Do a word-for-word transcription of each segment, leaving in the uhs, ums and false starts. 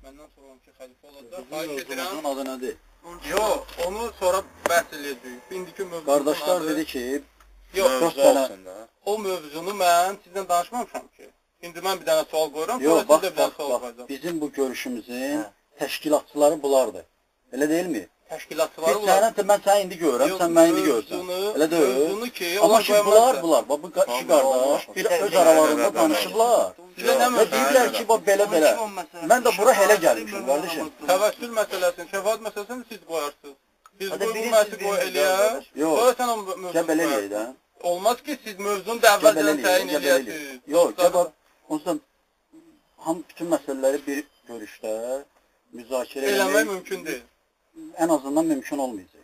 Məndən sonra on iki xəlifə olacaq. Xahiş edirəm. Mövzumuzun adı nədir? Yox, onu sonra bəhs edəcəyik. İndiki mövzumuzun Qardaşlar dedi ki, yox, mövzu olsun da. O mövzunu mən sizdən danışmamışam ki. İndi mən bir dənə sual qoyuram, yox, sonra bax, siz də bir dənə bax, sual bax, qoyacaq. bizim bu görüşümüzün təşkilatçıları bunlardır. Elə deyilmi? Təşkilatçıları Biz sənə, mən səni indi görürəm, sən məni indi görürsən. Elə deyil. Amma ki, bunlar, bunlar, bax, bu iki qardaş bir öz aralarında danışıblar. Və deyirlər ki, bax, belə-belə. Mən də bura elə gəlmişim, qardaşım. Təvəssül məsələsini, şəfaət məsələsini siz qoyarsınız. Biz bu məhsi qoy eləyək, sonra sən o mövzunu gəl eləyək də. Olmaz ki, siz mövzunu da əvvəldən təyin eləyəsiniz. Yox, gəl bax, onsuz da bütün məsələləri bir görüşdə müzakirə eləmək mümkün deyil. Ən azından mümkün olmayacaq.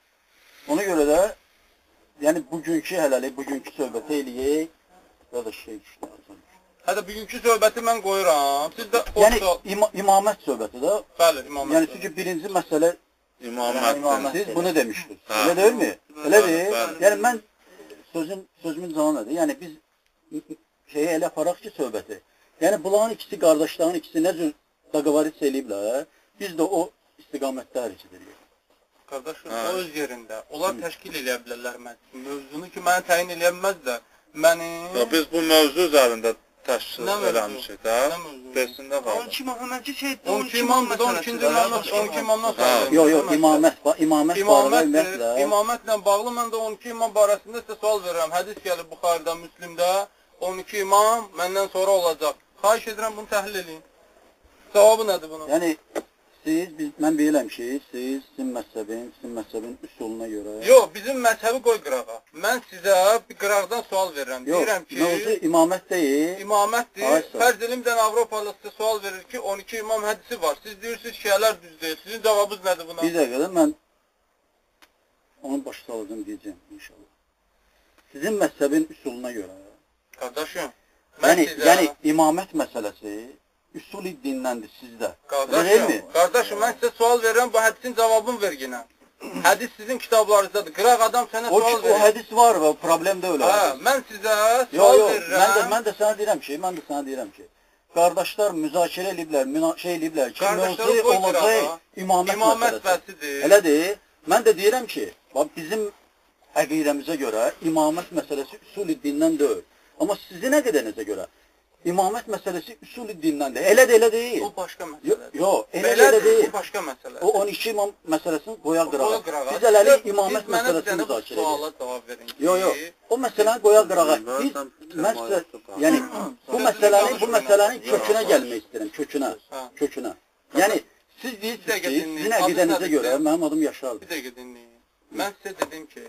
Ona görə də, yəni bugünkü hələlik, bugünkü söhbəti eləyək, ya da şey işlərim. Hətta bugünkü söhbəti mən qoyuram, siz də o yəni, ima imamət söhbəti də, bəli, imamət yəni çünki birinci məsələ imamət. Siz bunu demişdiniz, elə deyil mi? Elədir. Yəni mən sözüm, sözümün canı nədir? Yəni biz şeyə elə aparaq ki söhbəti. Yəni bunların ikisi qardaşların ikisi nə cür daqavarit eləyiblər, biz də o istiqamətdə hərəkət edirik. Qardaşım, o öz yerində. Onlar təşkil eləyə bilərlər məclisi. Mövzunu ki, mənə təyin eləyə bilməz də, məni... Biz bu mövzu üzərində təşkil eləmişik də, besində qaldı. on iki Məhəmmədci şey, on iki imam, on ikinci imamdan sonra. Yox, yox, imamət, imamət barədə ümumiyyətlə. İmamətlə bağlı mən də on iki imam barəsində sizə sual verirəm. Hədis gəlir Buxarıda, Müslimdə, on iki imam məndən sonra olacaq. Xahiş edirəm bunu təhlil edin. Cavabı nədir bunun? Yəni, siz, biz, mən bilirəm ki, siz, sizin məzhəbin, sizin məzhəbin üsuluna görə... Yox, bizim məzhəbi qoy qırağa. Mən sizə bir qıraqdan sual verirəm. Yox, deyirəm ki... mövzu imamət deyil. İmamətdir. Fərz elimdən Avropalı sizə sual verir ki, on iki imam hədisi var. Siz deyirsiniz, şiələr düz deyil. Sizin cavabınız nədir buna? Bir dəqiqədə mən onun başı salacağım deyəcəm, inşallah. Sizin məzhəbin üsuluna görə... Qardaşım, mən yəni, sizə... Yəni, imamət məsələsi... Üsul-i dinləndir sizdə. Qardaşım, qardaşım, mən sizə sual verirəm, bu hədisin cavabını ver yenə. Hədis sizin kitablarınızdadır. Qıraq adam sənə o, sual verir. O hədis var və problem də öyle. Hə, mən sizə sual yo, yo, verirəm. Mən də, mən də sənə deyirəm ki, mən də sənə deyirəm ki, qardaşlar müzakirə ediblər, şey ediblər ki, mövzu olacaq imamət, imamət məsələsidir. Elədir. Mən də deyirəm ki, bizim əqidəmizə görə imamət məsələsi üsul-i dindən deyil. Amma sizin əqidənizə görə İmamət məsələsi üsul-i dindəndir. Elə də elə deyil. O başqa məsələdir. Yox, elə də elə deyil. O başqa məsələdir. O on iki imam məsələsini qoya qırağa. Biz eləlik imamət məsələsini müzakirə edirik. Suala cavab verin ki... Yox, yox. O məsələni qoya qırağa. Biz, mən sizə, yəni, bu məsələnin, bu məsələnin kökünə gəlmək istəyirəm, kökünə, kökünə. Yəni, siz deyirsiniz ki, sizin əqidənizə görə mənim adım Yaşardır. Bir dəqiqə dinləyin. Mən sizə dedim ki,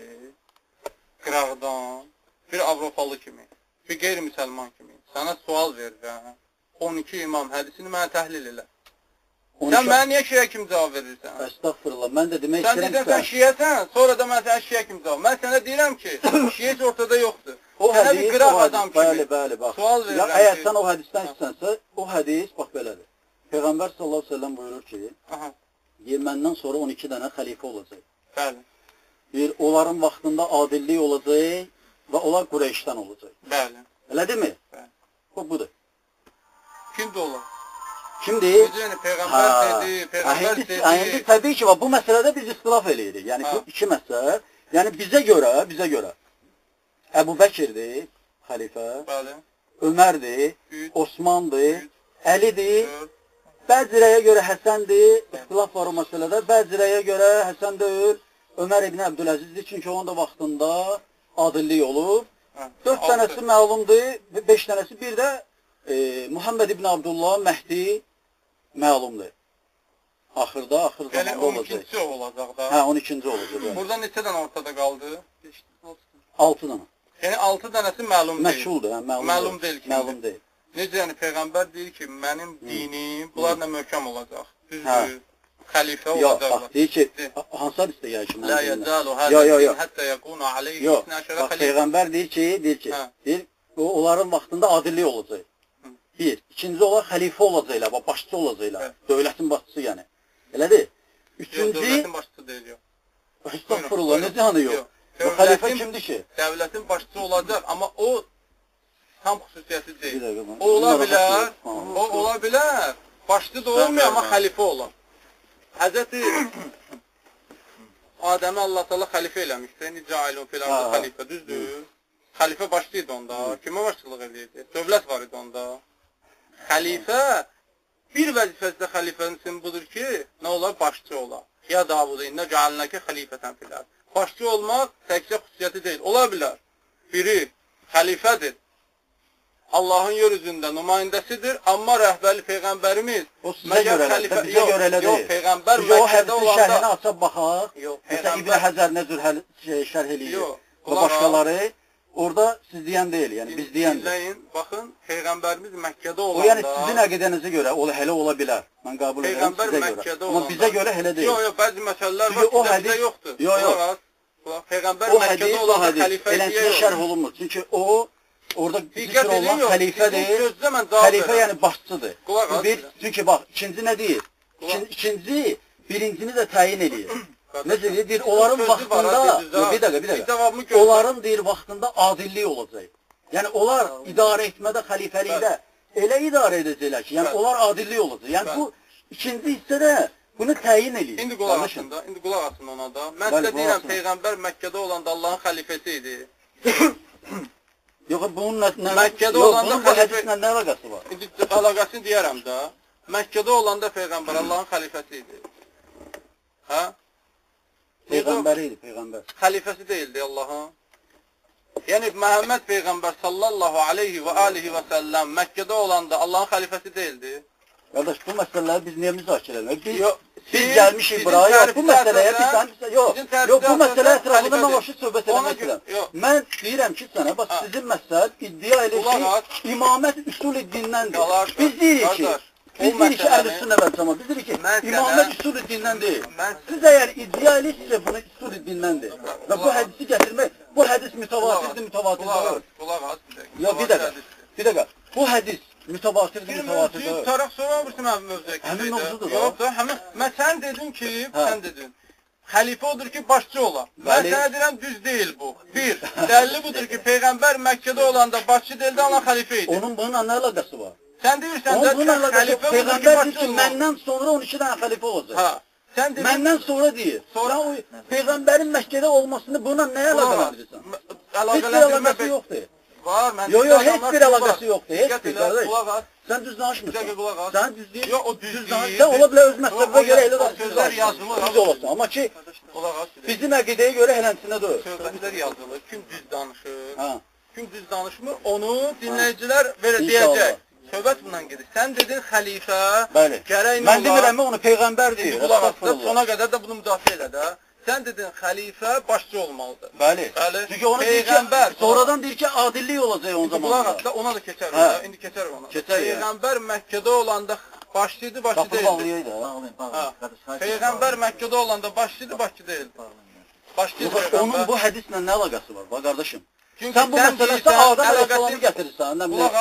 qıraqdan bir Avropalı kimi, bir qeyri-müsəlman kimi sənə sual verirəm. on iki imam hədisini mənə təhlil elə. Sən mənə niyə şiə kimi cavab verirsən? Əstəğfurullah, mən də demək istəyirəm ki... Sən deyirsən, sən şiəsən, sonra da mən sənə şiə kimi cavab. Mən sənə deyirəm ki, şiə heç ortada yoxdur. Sənə bir qıraq adam kimi sual verirəm ki... Əgər sən o hədisdən istənsə, o hədis, bax belədir. Peyğəmbər sallallahu əleyhi və səlləm buyurur ki, məndən sonra on iki dənə xəlifə olacaq. Bəli. Onların vaxtında adillik olacaq və onlar Qureyşdən olacaq. Bəli. Elə deyilmi? Bəli. Bu budur. Kimdir onlar? Kimdir? Yəni, Peyğəmbər dedi, Peyğəmbər dedi. Yəni, təbii ki, bu məsələdə biz ixtilaf eləyirik. Yəni, bu iki məsələ, yəni bizə görə, bizə görə Əbu Bəkirdir, xəlifə, Ömərdir, Osmandır, Əlidir, bəzirəyə görə Həsəndir, ixtilaf var o məsələdə, bəzirəyə görə Həsən deyil, Ömər ibn Əbdüləzizdir, çünki onun da vaxtında adillik olub. Dörd dənəsi məlumdur, beş dənəsi bir də e, Muhammed ibn Abdullah Məhdi məlumdur. Axırda, axır zamanda olacaq. Yəni on ikinci olacaq da. Hə, on ikinci olacaq. Burada neçə dənə ortada qaldı? altı dənə. Yəni altı dənəsi məlum deyil. Məşhuldur, hə, məlum, məlum deyil. Məlum deyil. Necə yəni Peyğəmbər deyir ki, mənim dinim bunlarla möhkəm olacaq. Düzdür. Xəlifə olacaqlar. Yox, bax, deyir ki, hansı hədisdə gəlir ki? La yəzalu həzəl həttə yəkuna aleyhi isnə şərə xəlifə. Peyğəmbər deyir ki, deyir ki, deyir, onların vaxtında adillik olacaq. Bir. İkinci olaraq xəlifə olacaqlar, başçı olacaqlar. Dövlətin başçısı yəni. Elədir? Üçüncü... Dövlətin başçısı deyil, yox. Estağfurullah, necə hanı yox? Xəlifə kimdir ki? Dövlətin başçısı olacaq, amma o tam xüsusiyyəti deyil. O ola bilər, o ola bilər. başlı da olmuyor ama xəlifə olan. Həzrəti Adəmi Allah Teala xəlifə eləmişdi. Nica'ilun fil ardı xəlifə, düzdür? Xəlifə başlıydı onda. Kimə başçılıq edirdi? Dövlət var idi onda. Xəlifə bir vəzifəsi də xəlifənin budur ki, nə olar? Başçı olar. Ya Davud inna ca'alnaka xəlifətən fil ardı. Başçı olmaq təkcə xüsusiyyəti deyil. Ola bilər. Biri xəlifədir. Allahın yer üzündə nümayəndəsidir, amma rəhbərli Peyğəmbərimiz o sizə görə elə, bizə görə elə deyil. Yox, Peyğəmbər Məkkədə olanda... O hədisin şərhini açıb baxaq, mesela İbn Həzər Nəzür şərh eləyir və başqaları, orada siz deyən deyil, yəni biz deyəndir. Dinləyin, baxın, Peyğəmbərimiz Məkkədə olanda... O yəni sizin əqidənizə görə, o hələ ola bilər, mən qəbul edirəm sizə görə. Amma bizə görə hələ deyil. Yox, yox, bəzi məsələlər var ki, bizə yoxdur. Yox, yox. Peyğəmbər Məkkədə olanda xəlifə eləncə şərh olunmur, çünki o... Orada zikr olmaq xəlifədir, xəlifə yəni başçıdır. Bir, çünki bax, ikinci nə deyir? İkinci, birincini də təyin edir. Necə deyir? Onların vaxtında, bir dəqiqə, bir dəqiqə, onların deyir vaxtında adillik olacaq. Yəni onlar idarə etmədə, xəlifəlikdə elə idarə edəcəklər ki, yəni onlar adillik olacaq. Yəni bu ikinci hissədə bunu təyin edir. İndi qulaq asın da, indi qulaq asın ona da. Mən sizə deyirəm, Peyğəmbər Məkkədə olanda Allahın xəlifəsi idi. Yox, bunun nə Məkkədə olanda bu hədislə nə əlaqəsi var? İndi əlaqəsini deyərəm də. Məkkədə olanda Peyğəmbər Allahın xəlifəsi idi. Hə? Peyğəmbəri idi, Peyğəmbər. Xəlifəsi deyildi Allahın. Yəni Məhəmməd Peyğəmbər sallallahu aleyhi və alihi və səlləm Məkkədə olanda Allahın xəlifəsi deyildi. Qardaş, bu məsələləri biz niyə müzakirə edirik? Biz, biz gəlmişik buraya, yox, bu məsələyə biz, yox, yox, bu məsələ ətrafında mən başa söhbət eləmək istəyirəm. Mən deyirəm ki, sənə, bax, sizin məsələ iddia elə ki, imamət üsul-i dindəndir. Biz deyirik ki, biz deyirik ki, əhl-i-sünnə vəl-cəmaət, biz deyirik ki, imamət üsul-i dindən deyil. Siz əgər iddia eləyirsizsə, bunu üsul-i dindəndir. Və bu hədisi gətirmək, bu hədis mütəvatirdir, mütəvatirdir. Qulaq as, bir dəqiqə. Yox, bir dəqiqə, bir dəqiqə. Bu hədis mütəvatirdir, mütəvatirdir. Mövzuyu tutaraq sonra vursun mənim mövzuya. Həmin mövzudur da. Yox da, həmin, mən sən dedin ki, sən dedin. Xəlifə odur ki, başçı olar. Mən sənə deyirəm, düz deyil bu. Bir, dəlili budur ki, Peyğəmbər Məkkədə olanda başçı deyildi, Allah xəlifə idi. Onun bununla nə əlaqəsi var? Sən deyirsən də, xəlifə budur ki, başçı olmaz. Məndən sonra on iki dənə xəlifə olacaq. Ha. Sən dedin, məndən sonra deyir. Sonra o Peyğəmbərin Məkkədə olmasını buna nə əlaqələndirirsən? Heç bir əlaqəsi yoxdur. Var, mən yox, yox, heç bir əlaqəsi yoxdur. Heç bir qardaş. Sən düz danışmırsan. Sən düz deyil. Yox, o düz deyil. Sən ola bilər öz məsələbə görə elə də sözlər yazılır. Düz olasın. Amma ki, bizim əqidəyə görə hələnsinə deyil. Sözlər yazılır. Kim düz danışır, kim düz danışmır, onu dinləyicilər deyəcək. Söhbət bundan gedir. Sən dedin xəlifə, gərək nə olar? Mən demirəm, onu Peyğəmbər deyir. Qulaq asda, sona qədər də bunu müdafiə elə də. Sən dedin xəlifə başçı olmalıdır. Bəli. Çünki onu Peyğəmbər sonradan deyir ki, adillik olacaq o zaman. Qulaq asda, ona da keçər orada. İndi keçər ona. Peyğəmbər Məkkədə olanda başçıydı, başçı deyildi. Peyğəmbər Məkkədə olanda başçıydı, başçı deyildi. Başçıydı Peyğəmbər. Onun bu hədislə nə əlaqəsi var, bax qardaşım? Sən bu məsələdə Adəm əleyhissalamı gətirirsən.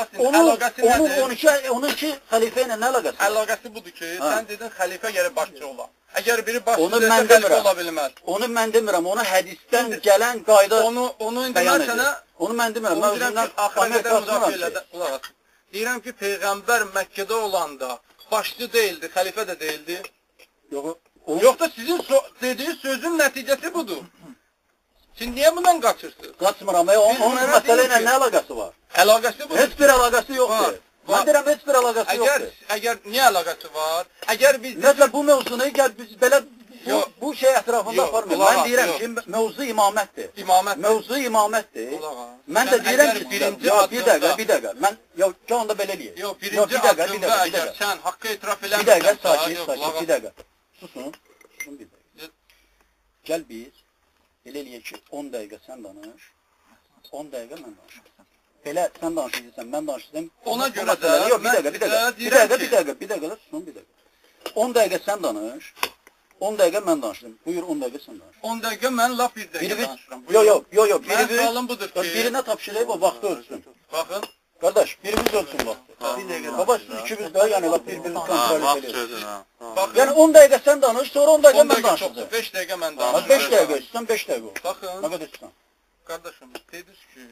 Onun on iki xəlifə ilə nə əlaqəsi var? Əlaqəsi budur ki, sən dedin xəlifə gərək başçı olar. Əgər biri başçı desə xəlifə ola bilməz. Onu mən demirəm, onu hədisdən gələn qayda Onu indi mən sənə... Onu mən demirəm, mən özümdən Amerikasını var ki. Deyirəm ki, Peyğəmbər Məkkədə olanda başçı deyildi, xəlifə də deyildi. Yox da sizin dediğiniz sözün nəticəsi budur. Siz niyə bundan qaçırsınız? Qaçmıram, onun məsələ ilə nə əlaqəsi var? Əlaqəsi budur. Heç bir əlaqəsi yoxdur. Mən deyirəm, heç bir əlaqəsi yoxdur. Əgər, niyə əlaqəsi var? Əgər biz... Nəsə bu mövzunu, gəl biz belə bu şey ətrafında aparmıyıq. Mən deyirəm ki, mövzu imamətdir. İmamət. Mövzu imamətdir. Mən də deyirəm ki, bir dəqiqə, bir dəqiqə. Mən, yox, ki onda belə eləyək. Yox, birinci addımda əgər sən haqqı etiraf eləmirsən... Bir dəqiqə, sakin, sakin, bir dəqiqə. Susun, susun bir dəqiqə. Gəl biz, elə eləyək ki, on dəqiqə sən danış, on dəqiqə mən danışım. Belə sən danışırsan, mən danışırsam... Ona görə də... Yox, bir dəqiqə, bir dəqiqə, bir dəqiqə, bir dəqiqə, bir dəqiqə, susun, bir dəqiqə. on dəqiqə sən danış, on dəqiqə mən danışırım. Buyur, on dəqiqə sən danış. on dəqiqə mən laf bir dəqiqə danışıram. Yox, yox, yox, yox. Mənim sualım budur ki... Birinə tapşırayım, o vaxtı ölsün. Baxın. Qardaş, birimiz ölsün vaxtı. Bir dəqiqə. Baba, siz ikimiz də, yəni laf bir-birini kontrol edilir. Yəni on dəqiqə sən danış, sonra on dəqiqə mən danışacağım. beş dəqiqə mən danışacağım. beş dəqiqə, sən beş dəqiqə ol. Baxın. Nə qədər istəyirsən? Qardaşım, dediniz ki...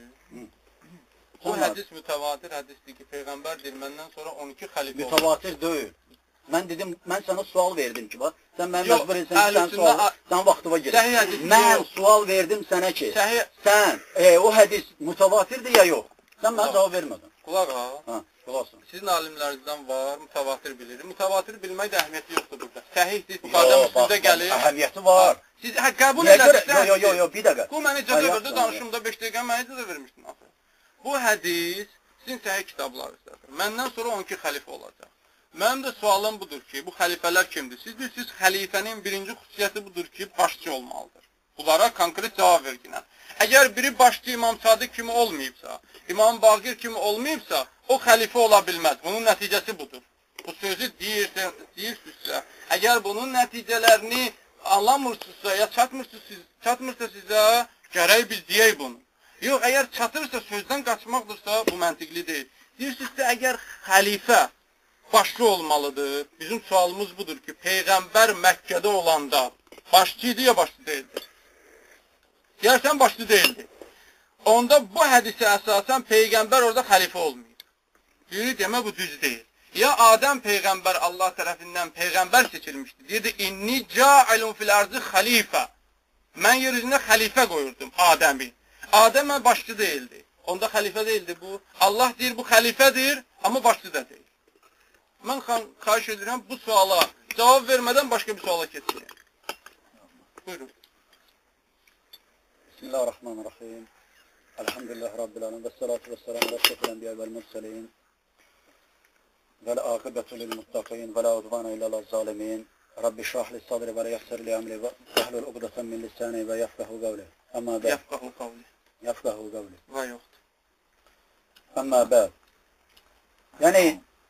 Bu hədis mütəvatir hədisdir ki, Peyğəmbər deyir, məndən sonra on iki xəlifə olur. Mütəvatir deyil. Mən dedim, mən sənə sual verdim ki, bax, sən mənə Yox, məcbur etsən ki, sən əhlüsünnə sual, a- sən vaxtıva Səhih gedir. hədis Mən yox. sual verdim sənə ki, Səhih- sən, e, o hədis mütəvatirdir ya yox? Sən mənə Yox. cavab vermədin. Qulaq ha. Ha, qulaqsın. Sizin alimlərinizdən var, mütəvatir bilir. Mütəvatir bilmək də əhəmiyyəti yoxdur burada. Səhihdir, Buxarıda Müslimdə gəlir. Əhəmiyyəti var. Siz hə, qəbul Niyə görə? edərsiniz. Yox, yox, yox, bir dəqiqə. Bu mənə icazə Hayır, verdi, hayır. danışımda beş dəqiqə mənə icazə vermişdin axı. Bu hədis sizin səhih kitablarınızdadır. Məndən sonra on iki xəlifə olacaq. Mənim də sualım budur ki, bu xəlifələr kimdir? Siz deyirsiniz, xəlifənin birinci xüsusiyyəti budur ki, başçı olmalıdır. Bunlara konkret cavab verginə. Əgər biri başçı İmam Sadiq kimi olmayıbsa, İmam Baqir kimi olmayıbsa, o xəlifə ola bilməz. Bunun nəticəsi budur. Bu sözü deyirsə, deyirsinizsə, əgər bunun nəticələrini anlamırsınızsa, ya çatmırsınız, çatmırsa sizə, gərək biz deyək bunu. Yox, əgər çatırsa, sözdən qaçmaqdırsa, bu məntiqli deyil. Deyirsinizsə, əgər xəlifə başçı olmalıdır, bizim sualımız budur ki, Peyğəmbər Məkkədə olanda başçı idi ya başçı deyildi? Deyərsən başçı deyildi. Onda bu hədisə əsasən Peyğəmbər orada xəlifə olmayıb. Deyir, demə bu düz deyil. Ya Adəm Peyğəmbər Allah tərəfindən Peyğəmbər seçilmişdi. Deyirdi, inni ca'ilun fil arzı xəlifə. Mən yer üzünə xəlifə qoyurdum Adəmi. Adəm başçı deyildi. Onda xəlifə deyildi bu. Allah deyir, bu xəlifədir, amma başçı da deyil. Mən xahiş edirəm bu suala cavab vermədən başqa bir suala keçsin. Buyurun. Bismillahirrahmanirrahim. Elhamdülillahi Rabbil alemin. Və salatu və salamu alə əşrafil enbiya vəl murselin. Və la aqibetu lil muttaqin və la udvana illa lil zalimin. Rabbi şrah li sadri və la yassir li amri və hlul uqdatan min lisani və yefqahu qawli. Amma ba'd. Yefqahu qawli. Yefqahu qawli. Və yoxdur. Amma ba'd. Yəni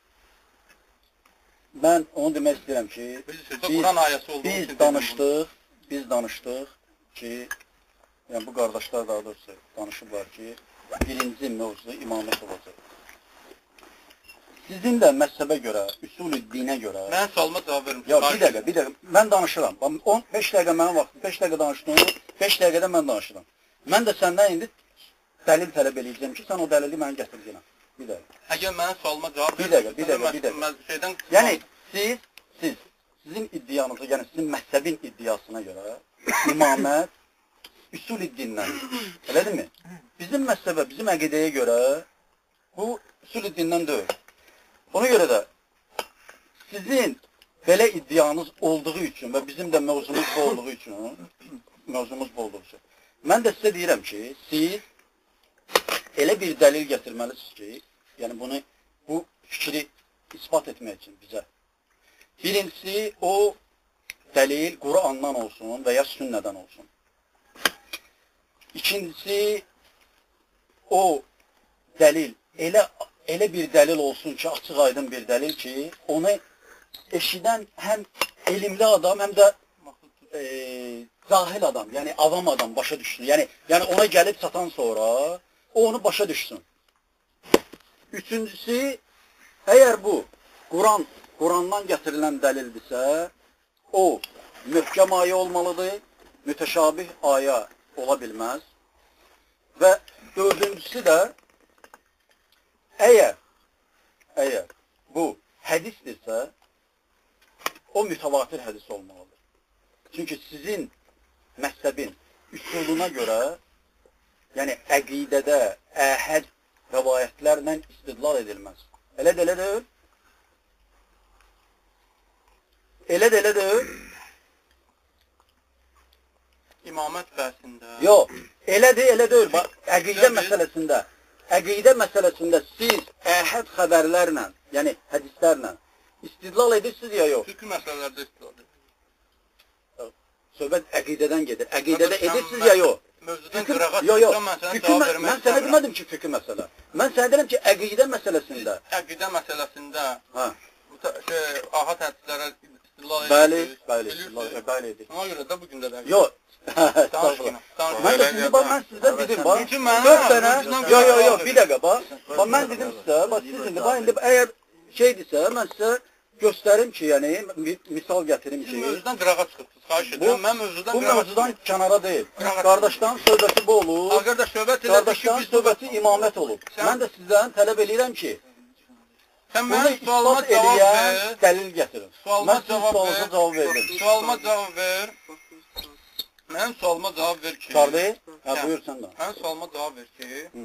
mən onu demək istəyirəm ki, biz, biz danışdıq, biz danışdıq ki, yəni bu qardaşlar daha doğrusu danışıblar ki, birinci mövzuda imamət olacaq. Sizin də məzhəbə görə, üsul-i dinə görə... Mən sualıma cavab vermişim. Yox, bir dəqiqə, bir dəqiqə, mən danışıram. on beş dəqiqə mənim vaxtım, beş dəqiqə danışdım, beş dəqiqədə mən danışıram. Mən də səndən indi dəlil tələb edəcəyim ki, sən o dəlili mənə gətirəcəksən. Bir dəqiqə. Əgər mənim sualıma cavab bir dəqiqə, bir dəqiqə, bir dəqiqə. Yəni, siz, siz, sizin iddianızı, yəni sizin məhzəbin iddiasına görə imamət üsul-i dindən, elədirmi? Bizim məhzəbə, bizim əqidəyə görə bu üsul-i dindən deyil. Ona görə də sizin belə iddianız olduğu üçün və bizim də mövzumuz bu olduğu üçün, mövzumuz bu olduğu üçün, mən də sizə deyirəm ki, siz elə bir dəlil gətirməlisiniz ki, yəni bunu, bu fikri ispat etmək üçün bizə. Birincisi, o dəlil Qurandan olsun və ya sünnədən olsun. İkincisi, o dəlil elə elə bir dəlil olsun ki, açıq aydın bir dəlil ki, onu eşidən həm elmli adam, həm də e, cahil adam, yəni avam adam başa düşsün. Yəni, yəni ona gəlib satan sonra, o onu başa düşsün. Üçüncüsü, əgər bu Quran, Qurandan gətirilən dəlildirsə, o möhkəm ayə olmalıdır, mütəşabih ayə ola bilməz. Və dördüncüsü də, əgər, əgər bu hədisdirsə, o mütəvatir hədis olmalıdır. Çünki sizin məzhəbin üsuluna görə, yəni əqidədə əhəd rəvayətlərlə istidlal edilməz. Elə də elə deyil. Elə də elə deyil. İmamət bəhsində. Yox, elədir, elə deyil. Bax, əqidə məsələsində, əqidə məsələsində siz əhəd xəbərlərlə, yəni hədislərlə istidlal edirsiniz ya yox? Fiqh məsələlərdə istidlal edirsiniz. Söhbət əqidədən gedir. Əqidədə edirsiniz ya yox? Mövzudan qırağa yox, yox. çıxsam, mən sənə Fikir, cavab vermək mən sənə demədim ki, fikir məsələ. Mən sənə deyirəm ki, əqidə məsələsində. Əqidə məsələsində hə. şey, ahad hədislərə istidlal bəli, edirsiniz. Bəli, bəli, bəli edir. Ona görə də bugün də də. Yox. Mən də sizə bax, mən sizə dedim, bax. dörd dənə, yox, yox, yox, bir dəqiqə, bax. Bax, mən dedim sizə, bax, siz indi, bax, indi, əgər şeydirsə, mən sizə göstərim ki, yəni, misal gətirim ki. Siz mövzudan qırağa çıxırsınız, xahiş edirəm. Mən mövzudan qırağa çıxırsınız. Bu mövzudan kənara deyil. Qardaşdan söhbəti bu olur. Qardaş, söhbət Qardaşdan söhbəti imamət olur. Mən də sizdən tələb edirəm ki, Sən Bunu mənim sualıma ispat cavab eləyən ver. dəlil gətirin. Sualıma Mən sizin cavab sualınıza ver. cavab verdim. Sualıma cavab ver. Mənim sualıma cavab ver ki. Çıxardı? Hə, Hə. buyur sən də. Mənim sualıma cavab ver ki. Hı.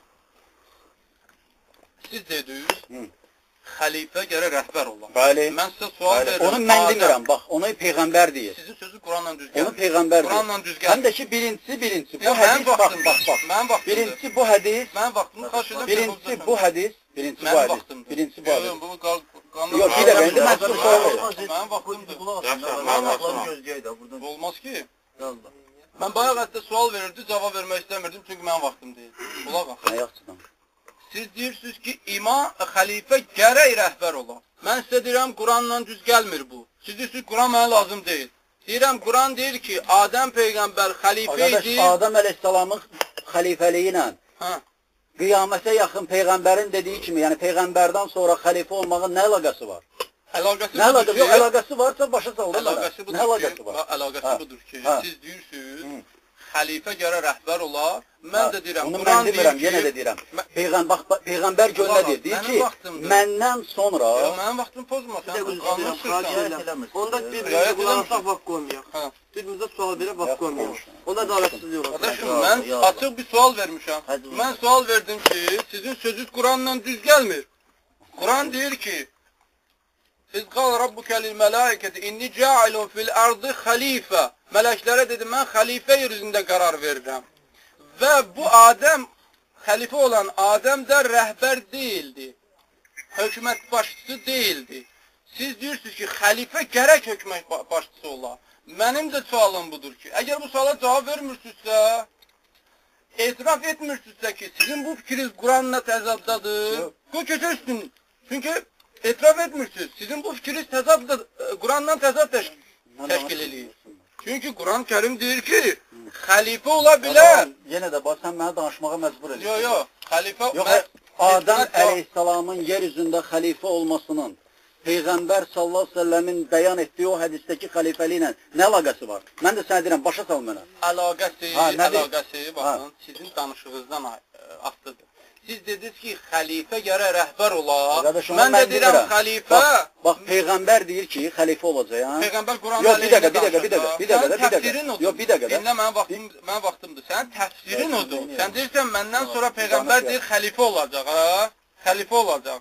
Siz dediniz, Hı. xəlifə gərək rəhbər ola. Bəli. Mən sizə sual Bəli. verirəm. Onu mən Adəm- demirəm, bax, onu Peyğəmbər deyir. Sizin sözü Quranla düz Onu gəlir. Peyğəmbər deyir. Quranla düz gəlir. Həm də ki, birincisi, birincisi. Bu Ya, mənim hədis, bax, vaxtımdır. bax, bax. Mənim vaxtımdır. Birincisi bu hədis, Mənim vaxtımı xahiş edirəm. birincisi bu hədis, birincisi bu Mənim hədis. vaxtımdır. Birincisi bu Yox, hədis. yox, bu qal- qanun- Yox, bir dəqiqə, indi mən sizə sual verirəm. Mənim vaxtımdır. Mənim vaxtım. Olmaz ki. Mən bayaq hətta sual verirdi, cavab vermək istəmirdim çünki mənim vaxtım deyil. Qulaq as. Nə yaxşıdan? Siz deyirsiniz ki, imam, xəlifə gərək rəhbər ola. Mən sizə deyirəm, Quranla düz gəlmir bu. Siz deyirsiniz, Quran mənə lazım deyil. Deyirəm, Quran deyir ki, Adəm Peyğəmbər xəlifə Arkadaş, idi. Adəm əleyhissalamın xəlifəliyi ilə Hə. qiyamətə yaxın Peyğəmbərin dediyi kimi, yəni Peyğəmbərdən sonra xəlifə olmağın nə əlaqəsi var? Əlaqəsi Nə budur əlaqəsi? ki, Yox, əlaqəsi varsa başa saldım mənə. əlaqəsi budur Nə əlaqəsi ki, var? bax, əlaqəsi Hə. budur ki, Hə. siz deyirsiniz, Hı. xəlifə gərək rəhbər ola. Mən Hə, də deyirəm, Onu Quran mən demirəm, deyir yenə də ki, deyirəm. Mə- Peyğəmbər bax, bax, Peyğəmbər gör nə deyir? Deyir Mənim ki, vaxtımdır. məndən sonra Yox, mənim vaxtımı pozma, sən qanunçusan. Onda Riayət bir-birimizə qulaq eləmirsən. asaq vaxt qoymayaq. Hə. Bir-birimizə sual verib vaxt qoymayaq. Onda ədalətsizlik olar. Qardaşım, mən açıq bir sual vermişəm. Mən sual verdim ki, sizin sözünüz Quranla düz gəlmir. Quran deyir ki, İz qal Rabbukə lil mələikəti inni ca'ilun fil ardı xəlifə. Mələklərə dedi, mən xəlifə yeryüzündə qərar verirəm. Və bu Adəm, xəlifə olan Adəm də rəhbər deyildi. Hökumət başçısı deyildi. Siz deyirsiniz ki, xəlifə gərək hökumət başçısı ola. Mənim də sualım budur ki, əgər bu suala cavab vermirsinizsə, etiraf etmirsinizsə ki, sizin bu fikriniz Quranla təzaddadır. Bu kötü üstün. Çünki etiraf etmirsiniz. Sizin bu fikriniz təzadda, Quranla təzad təş təşkil edir. Çünki Quran-Kərim deyir ki, xəlifə ola bilər. Yenə də bax, sən mənə danışmağa məcbur edirsən. Yox, yox, xəlifə... Yox, Adəm əleyhissalamın yeryüzündə xəlifə olmasının Peyğəmbər sallallahu əleyhi və səlləmin bəyan etdiyi o hədisdəki xəlifəliklə nə əlaqəsi var? Mən də sənə deyirəm, başa sal mənə. Əlaqəsi, Ha, nədir? əlaqəsi, baxın, sizin danışığınızdan asılıdır. Siz dediniz ki, xəlifə gərək rəhbər ola. Qardaşım, Mən də deyirəm, deyirəm. xəlifə... Bax, bax, Peyğəmbər deyir ki, xəlifə olacaq. Peyğəmbər Quran Yox, bir dəqiqə, bir dəqiqə, bir dəqiqə, bir dəqiqə, bir dəqiqə. Yox, bir dəqiqə. Dinlə, mənim vaxtım, mənim vaxtımdır. Sənin təfsirin odur. Sən deyirsən, məndən sonra Peyğəmbər deyir, xəlifə olacaq, ha? Xəlifə olacaq.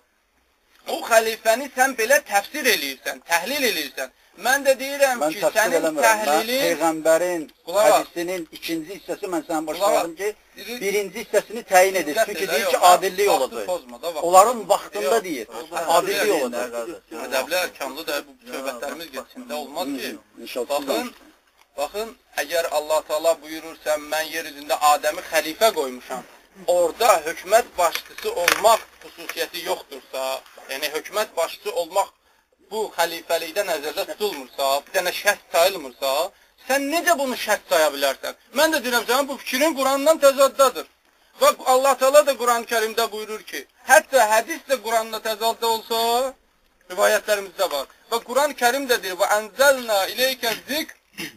O xəlifəni sən belə təfsir eləyirsən, təhlil eləyirsən. Mən də deyirəm Mən ki, təfsir sənin eləmirəm. Mən təhlilin... Peyğəmbərin Qulaq as. hədisinin ikinci hissəsi mən sənə başladım ki, Biri- birinci hissəsini təyin edir. Diqqət Çünki elə, deyir yox, ki, adillik vaxtı olacaq. pozma da, vaxtı Onların pozma. vaxtında Yox, deyir, yox, adillik yox, olacaq. Ədəbli, ərkanlı da bu söhbətlərimiz geçsin də olmaz ki. İnşallah. Baxın, baxın, əgər Allah Taala buyurursa, mən yer üzündə Adəmi xəlifə qoymuşam, orada hökumət başçısı olmaq xüsusiyyəti yoxdursa, yəni hökumət başçısı olmaq bu xəlifəlikdə nəzərdə tutulmursa, bir dənə şərt sayılmırsa, sən necə bunu şərt saya bilərsən? Mən də deyirəm, sənin bu fikrin Qurandan təzaddadır. Və Allah Taala da Quran-Kərimdə buyurur ki, hətta hədis də Quranla təzadda olsa, rivayətlərimizdə var. Və Quran-Kərim də deyir, və ənzəlnə ileykə zikr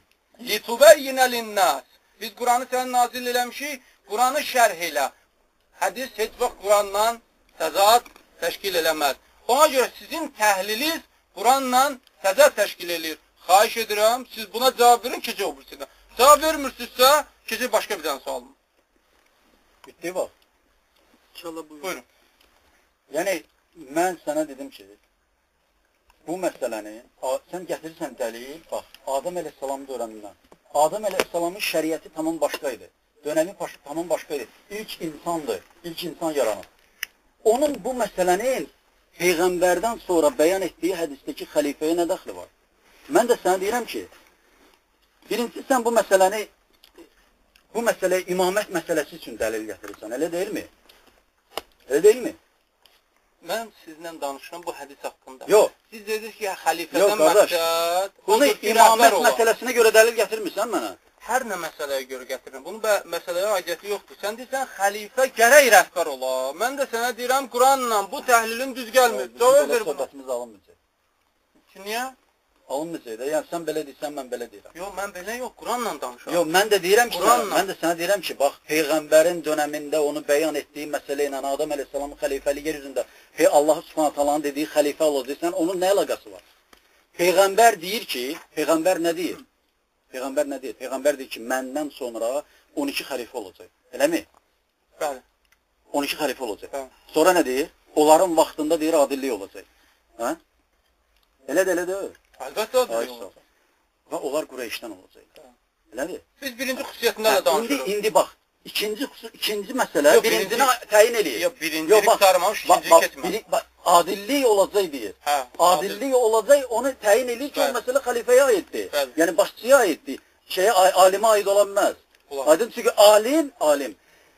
litubəyyinə linnəs. Biz Quranı sənə nazil eləmişik, Quranı şərh elə. Hədis heç vaxt Qurandan təzad təşkil eləməz. Ona görə sizin təhliliniz Quranla təzad təşkil edir. Xahiş edirəm, siz buna cavab verin, keçək o birisindən. Cavab vermirsinizsə, keçək başqa bir dənə sualım. Bitdi bax. İnşallah buyurun. Buyurun. Yəni, mən sənə dedim ki, bu məsələni, sən gətirirsən dəlil, bax, Adəm əleyhissalamın dönəmindən. Adəm əleyhissalamın şəriəti tamam başqa idi. Dönəmi tamam başqa idi. İlk insandır, ilk insan yaranır. Onun bu məsələnin Peyğəmbərdən sonra bəyan etdiyi hədisdəki xəlifəyə nə dəxli var? Mən də sənə deyirəm ki, birincisi sən bu məsələni, bu məsələyə imamət məsələsi üçün dəlil gətirirsən, elə deyilmi? Elə deyilmi? Mən sizinlə danışıram bu hədis haqqında. Yox. Siz dediniz ki, xəlifədən məqsəd... Bunu imamət məsələsinə görə dəlil gətirmirsən mənə? Hər nə məsələyə görə gətirirəm. Bunun məsələyə aidiyyəti yoxdur. Sən deyirsən, xəlifə gərək rəhbər ola. Mən də sənə deyirəm, Quranla bu təhlilin düz gəlmir. Cavab ver buna. Söhbətimiz alınmayacaq. Niyə? alınmayacaq da. Yəni sən belə deyirsən, mən belə deyirəm. Yox, mən belə yox, Quranla danışıram. Yox, mən də deyirəm ki, Quranla. mən də sənə deyirəm ki, bax, peyğəmbərin dövründə onu bəyan etdiyi məsələ ilə Adəm əleyhissalamın xəlifəliyi yer üzündə Hey Allah Subhanahu taalanın dediyi xəlifə olacaqsan, onun nə əlaqəsi var? Peyğəmbər deyir ki, peyğəmbər nə deyir? Peyğəmbər nə deyir? Peyğəmbər deyir ki, məndən sonra on iki xəlifə olacaq. Eləmi? Bəli. on iki xəlifə olacaq. Bəli. Sonra nə deyir? Onların vaxtında deyir adillik olacaq. Hə? Elə də elə deyil. Əlbəttə adillik olacaq. Və onlar Qureyşdən olacaq. Elədir? Biz birinci xüsusiyyətində də danışırıq. İndi, indi bax, ikinci, ikinci məsələ Yox, birincini birinci, təyin eləyir. Yox, birincilik sarmamış, ikincilik etmə. Bax, adillik olacaq deyir. Hə, adillik olacaq, onu təyin eləyir ki, o məsələ xəlifəyə aiddir. Bəli. Yəni başçıya aiddir. Şeyə, alimə aid ola bilməz. Aydın, çünki alim, alim,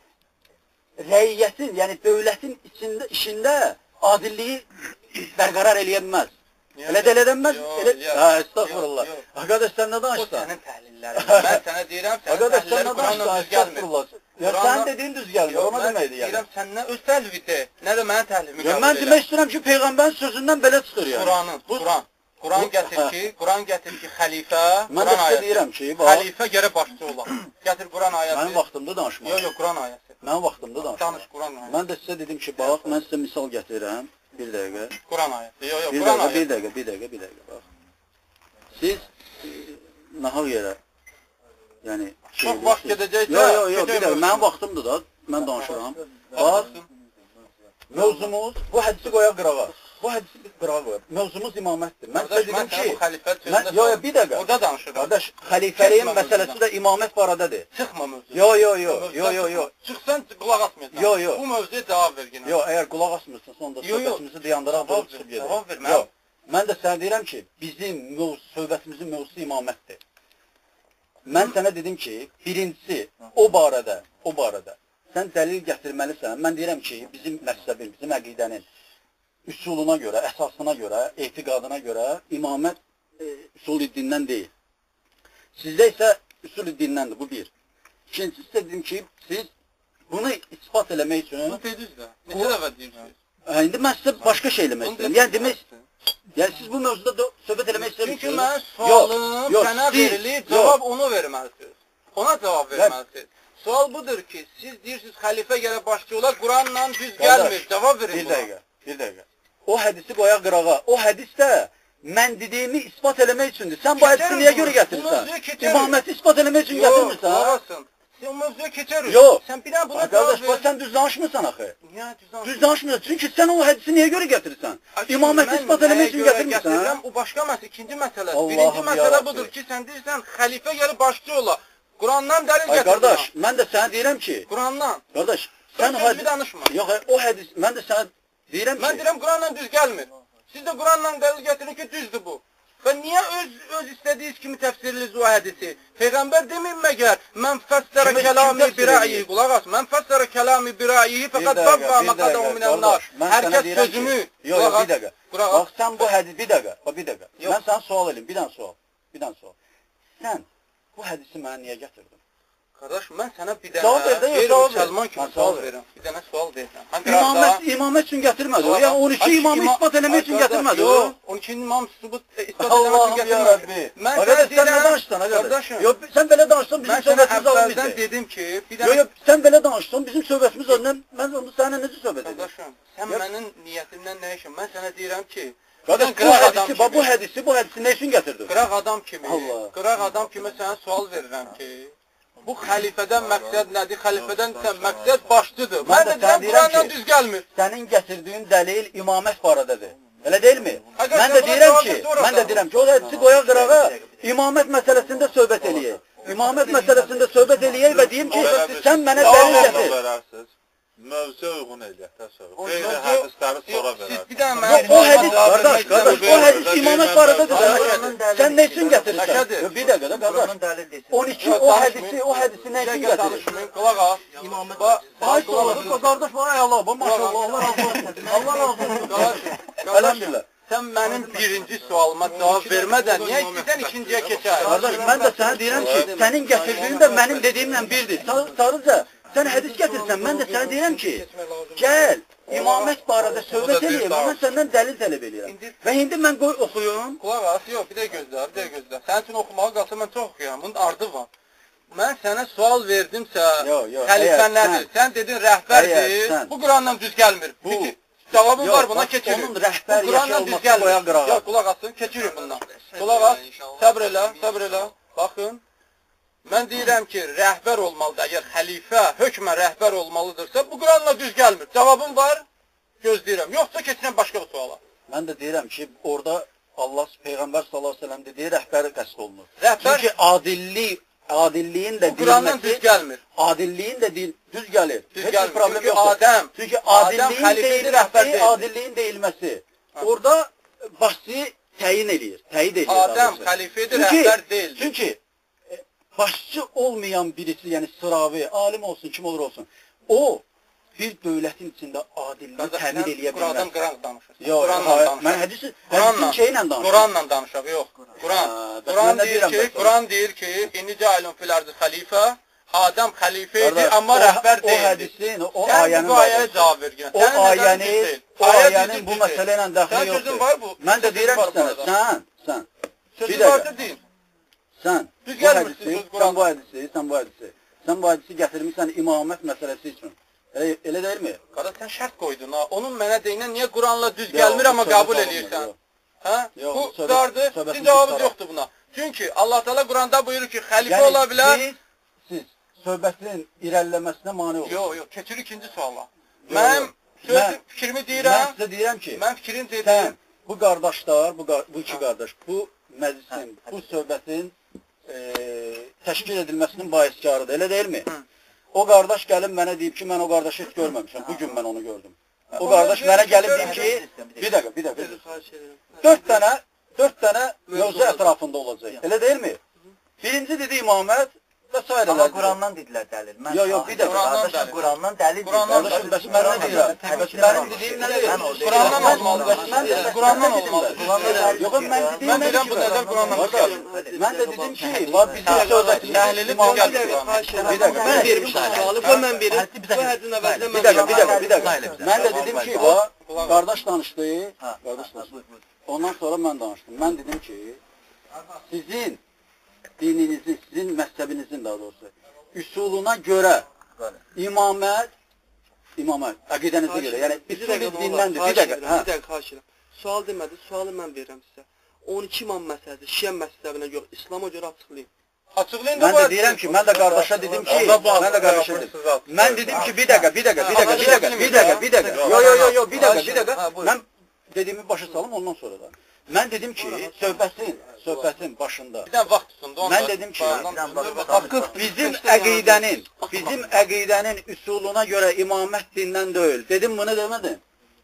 rəiyyətin, yəni dövlətin içində, işində adilliyi bərqərar eləyə bilməz. Elə də eləməz. Elə, hə, estağfurullah. Arkadaş sən nə danışsan? O sənin təhlillərin. Mən sənə deyirəm, sənin təhlillərin Quranla düz gəlmir. Ya sən dediyin düz gəlmir. Ona deməkdir yəni. Deyirəm, sən nə öz təhlili de, nə də mənim təhlilimi qəbul elə. Mən demək istəyirəm ki, peyğəmbərin sözündən belə çıxır yəni. Quranın, Quran. Quran gətir ki, Quran gətir ki, xəlifə, Quran ayəsi. Deyirəm ki, xəlifə gərək başçı ola. Gətir Quran ayəsi. Mənim vaxtımda danışma. Yox, yox, Quran ayəsi. Mənim vaxtımda danışma. Danış Quran ayəsi. Mən də sizə dedim ki, bax, mən sizə misal gətirirəm. Bir dəqiqə. Quran ayəsi. Yox, yox, bir Quran dəqiqə, ayəsi. bir dəqiqə, bir dəqiqə, bir dəqiqə, bax. Siz nahaq yerə, yəni... Çox vaxt gedəcəksə... Yox, yox, yox, bir dəqiqə, mənim vaxtımdır da, mən danışıram. Bax, mövzumuz, bu hədisi qoyaq qırağa. Bu hədisi biz qırağa qoyaq. Mövzumuz imamətdir. Mən sizə dedim ki... Yox, yox, bir dəqiqə. Orada danışırım. Qardaş, xəlifəliyin məsələsi də imamət barədədir. Çıxma mövzuya. Yox, yox, yox, yox, yox, yox. Çıxsan qulaq asmıyorsan. Yox, yox. Bu mövzuya cavab ver yenə. Yox, əgər qulaq asmırsan, sonda söhbətimizi dayandıraq, durub çıxıb gedək. Cavab ver, yox. Mən də sənə deyirəm ki, bizim söhbətimizin mövzusu imamətdir. Mən sənə dedim ki, birincisi, o barədə, o barədə sən dəlil gətirməlisən. Mən deyirəm ki, bizim məzhəbin, bizim əqidənin üsuluna görə, əsasına görə, etiqadına görə imamət e, üsul-i dindən deyil. Sizdə isə üsul-i dindəndir, bu bir. İkincisi isə dedim ki, siz bunu ispat eləmək üçün... Bunu dediniz də, neçə dəfə deyirsiniz? İndi mən sizə başqa şey eləmək istəyirəm. Yəni demək, yəni siz bu mövzuda da söhbət eləmək istəyirsiniz. Çünki mən sualım sənə verilir, cavab onu verməlisiniz. Ona cavab verməlisiniz. Sual budur ki, siz deyirsiniz xəlifə gərək başçı olar, Quranla düz gəlmir, cavab verin buna. Bir dəqiqə, bir dəqiqə. O hədisi qoyaq qırağa. O hədis də mən dediyimi ispat eləmək üçündür. Sən bu hədisi niyə görə gətirirsən? İmaməti ispat eləmək üçün gətirmirsən? Yox, sən o mövzuya keçərik. Yox. Sən bir dənə buna cavab ver. Arkadaş, bax sən düz danışmırsan axı. Niyə düz danışmırsan? Düz danışmırsan. Çünki sən o hədisi niyə görə gətirirsən? İmaməti ispat eləmək üçün gətirmirsən? O başqa məsələ, ikinci məsələ. Birinci məsələ budur ki, sən deyirsən xəlifə gəlib başçı ola. Qurandan dəlil gətir. Ay qardaş, mən də sənə deyirəm ki, Qurandan. Qardaş, sən o hədis danışma. Yox, o hədis, mən də sənə deyirəm ki, mən deyirəm Quranla düz gəlmir. Siz də Quranla dəlil gətirin ki, düzdür bu. Və niyə öz öz istədiyiniz kimi təfsirləyirsiniz o hədisi? Peyğəmbər demin məgər mən fəssərə kəlami bi rəyi, qulaq as. Mən fəssərə kəlami bi rəyi fəqət tabqa maqadahu minən-nar. Hər kəs sözünü. Yox, yox, bir dəqiqə. Bax sən bu hədis bir dəqiqə, bax bir dəqiqə. Mən sənə sual eləyim, bir dənə sual. Bir dənə sual. Sən bu hədisi mənə niyə gətirdin? Qardaş, mən sənə bir dənə qeyri-müsəlman kimi sual verirəm. Bir dənə sual verirəm. İmamət, imamət üçün gətirmədi o. Yəni on iki imamı ispat eləmək üçün gətirmədi o. on iki imam ispat eləmək üçün gətirmədi. Mən sənə sən nə danışsan, qardaşım? Yox, sən belə danışsan bizim söhbətimiz alınmayacaq. Mən sənə dedim ki, bir dənə... Yox, yox, sən belə danışsan bizim söhbətimiz alınmayacaq. Mən onu sənə necə söhbət edirəm? Qardaşım, sən mənim niyyətimdən nə işin? Mən sənə deyirəm ki, qardaş, bu hədisi, bu hədisi, bu hədisi nə üçün gətirdin? Qıraq adam kimi, qıraq adam kimi sənə sual verirəm ki, bu xəlifədən məqsəd nədir? Xəlifədən məqsəd başçıdır. Mən də deyirəm, Qurandan düz gəlmir. Sənin gətirdiyin dəlil imamət barədədir. Elə deyilmi? Mən də deyirəm ki, mən də deyirəm ki, o hədisi qoyaq qırağa, imamət məsələsində söhbət eləyək. İmamət məsələsində söhbət eləyək və deyim ki, sən mənə dəlil gətir. Mövzuya uyğun eləyək, təsəvvür. Qeyri hədisləri sonra verər. O hədis, qardaş, qardaş, o hədis imamət barədədir. Sən nə üçün gətirirsən? Bir dəqiqə də, qardaş. on iki o hədisi, o hədisi nə üçün gətirirsən? Qulaq as. Hayır, qardaş, bana Allah, maşallah, Allah razı olsun. Allah razı olsun. Elhamdülillah. Sən mənim birinci sualıma cavab vermədən niyə istəyirsən ikinciyə keçər? Qardaş, mən də sənə deyirəm ki, sənin gətirdiyin də mənim dediyimlə birdir. Sadəcə sən hədis gətirsən, mən də sənə deyirəm ki, gəl, imamət barədə söhbət eləyəm, mən səndən dəlil tələb eləyirəm. Və indi mən qoy oxuyum. Qulaq as, yox, bir də gözlə, bir də gözlə. Sənin üçün oxumağa qalsa mən çox oxuyam, bunun ardı var. Mən sənə sual verdimsə, xəlifə nədir? Sən dedin rəhbərdir, bu Quranla düz gəlmir. Cavabım var, buna keçirin. Onun rəhbər yaşı olması qoya qırağa. Yox, qulaq asın, keçirin bundan. Qulaq as, səbr elə, səbr elə. Baxın, mən deyirəm ki, rəhbər olmalıdır. Əgər xəlifə, hökmə rəhbər olmalıdırsa, bu Quranla düz gəlmir. Cavabım var, gözləyirəm. Yoxsa keçirəm başqa bir suala. Mən də deyirəm ki, orada Allah Peyğəmbər sallallahu əleyhi və səlləm dediyi rəhbəri qəsd olunur. Rəhbər, çünki adillik, adilliyin də Qurandan düz gəlmir. Adilliyin də düz gəlir. Düz gəlmir. Problem çünki yoxdur. Adəm, çünki adilliyin deyilməsi, adilliyin deyilməsi. Orada başçı təyin eləyir, təyid eləyir. Adəm xəlifədir, rəhbər deyil. Çünki başçı olmayan birisi, yəni sıravi, alim olsun, kim olur olsun, o bir dövlətin içində adilliyi təmin eləyə bilməz. Qurandan Quran danışır. Yox, mən hədisi, hədisin şeylə danışır. Quranla danışaq, yox. Quran. Quran deyir ki, Quran deyir ki, inni ca'ilun fil ardı xəlifə, Adəm xəlifə idi, amma rəhbər deyildi. O hədisin, o ayənin ayənin bu ayəyə cavab ver. O ayənin, o ayənin bu məsələ ilə daxili yoxdur. Mən də deyirəm ki, sənə, sən, sən, bir dəqiqə, sən, bu hədisi, sən bu hədisi, sən bu hədisi, sən bu hədisi gətirmişsən imamət məsələsi üçün. Elə, elə deyilmi? Qardaş, sən şərt qoydun ha. Onun mənə deyinən niyə Quranla düz gəlmir, amma qəbul edirsən? Hə? Bu qardı, sizin cavabınız yoxdur buna. Çünki Allah Teala Quranda buyurur ki, xəlifə ola bilər. Siz, siz söhbətin irəliləməsinə mane olur. Yox, yox, keçir ikinci suala. Mənim sözüm, fikrimi deyirəm. Mən sizə deyirəm ki, mən fikrini deyirəm. Sən, bu qardaşlar, bu, bu iki qardaş, bu məclisin, bu söhbətin e, təşkil edilməsinin baiskarıdır, elə deyilmi? Hı. O qardaş gəlib mənə deyib ki, mən o qardaşı heç görməmişəm, bugün mən onu gördüm. O qardaş mənə gəlib deyib ki, bir dəqiqə, bir dəqiqə, dörd dənə, dörd dənə mövzu ətrafında olacaq, elə deyilmi? Birinci dedi imamət və s. Amma Qurandan dedilər dəlil. Yox, yox, bir dəqiqə. Qardaşım, Qurandan dəlil deyil. Qardaşım, bəs mən nə deyirəm? Bəs mənim dediyim nə deyil? Qurandan olmalıdır. Qurandan olmalıdır. Yox, mən dediyim nə deyirəm, bu nədən Qurandan çıxar? Mən də dedim ki, bizim söhbətin təhlili düz gəlir. Bir dəqiqə, mən vermişəm sualı, qoy mən verim. Bu hədin əvəzində mən bir dəqiqə, bir dəqiqə, bir dəqiqə. Mən də dedim ki, qardaş danışdı, qardaş danışdı. Ondan sonra mən danışdım. Mən dedim ki, sizin dininizin, sizin məzhəbinizin daha doğrusu, üsuluna görə imamət, imamət, əqidənizə görə, yəni üsul dinləndir. Bir dəqiqə, bir dəqiqə, xahiş edirəm. Sual demədi, sualı mən verirəm sizə. on iki imam məsələsi, Şiə məzhəbinə görə, İslam'a görə açıqlayın. Açıqlayın da bu. Mən də deyirəm ki, mən də qardaşa dedim ki, mən də qardaşa dedim. Mən dedim ki, bir dəqiqə, bir dəqiqə, bir dəqiqə, bir dəqiqə, bir dəqiqə, bir dəqiqə. Yo, yo, yo, yo, bir dəqiqə, bir dəqiqə. Mən dediyimi başa salım ondan sonra da. Mən dedim ki, söhbətin, söhbətin başında. Bir dənə vaxt tutsun da. Mən dedim ki, bizim əqidənin, bizim əqidənin üsuluna görə imamət dindən deyil. Dedim bunu demədim.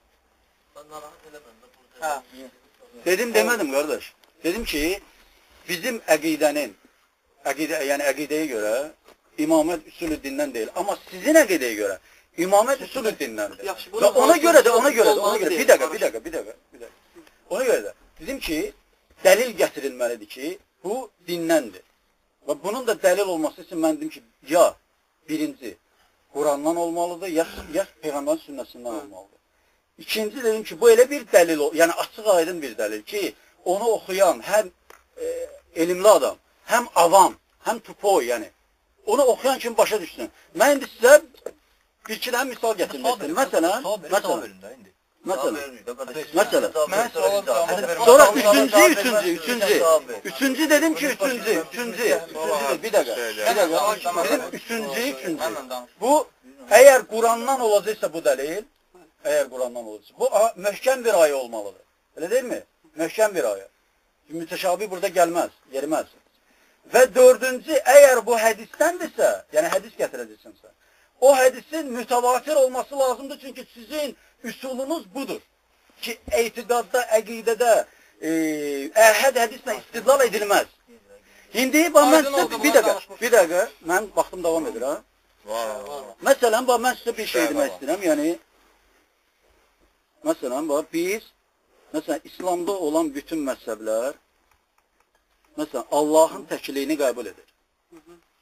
Hə. Dedim demədim qardaş. Dedim ki, bizim əqidənin, əqidə, yəni əqidəyə görə imamət üsulü dindən deyil. Amma sizin əqidəyə görə imamət üsulü dindəndir. Və ona görə də, ona görə də, ona görə, bir dəqiqə, bir dəqiqə, bir dəqiqə, bir dəqiqə. Ona görə də dedim ki, dəlil gətirilməlidir ki, bu dindəndir. Və bunun da dəlil olması üçün mən dedim ki, ya birinci Qurandan olmalıdır, ya, ya Peyğəmbərin sünnəsindən olmalıdır. İkinci dedim ki, bu elə bir dəlil, yəni açıq aydın bir dəlil ki, onu oxuyan həm e, elmli adam, həm avam, həm tupoy, yəni onu oxuyan kimi başa düşsün. Mən indi sizə bir iki dənə misal gətirmək istəyim. Məsələn, məsələn, Məsələn, məsələn, sonra üçüncü, üçüncü, üçüncü, üçüncü dedim ki, üçüncü, üçüncü, üçüncü, bir dəqiqə, bir dəqiqə, dedim üçüncü, üçüncü, bu, əgər Qurandan olacaqsa bu dəlil, əgər Qurandan olacaqsa, bu möhkəm bir ayə olmalıdır, elə deyil mi? Möhkəm bir ayə, mütəşabih burada gəlməz, yerməz. Və dördüncü, əgər bu hədisdəndirsə, yəni hədis gətirəcəksinsə, o hədisin mütəvatir olması lazımdır, çünki sizin üsulunuz budur ki, etiqadda, əqidədə e, əhəd hədislə istidlal edilməz. İndi, mən sizə bir dəqiqə, bir dəqiqə, mən vaxtım davam edir, ha? Məsələn, mən sizə bir şey demək istəyirəm, yəni, məsələn, biz, məsələn, İslamda olan bütün məzhəblər, məsələn, Allahın təkliyini qəbul edir.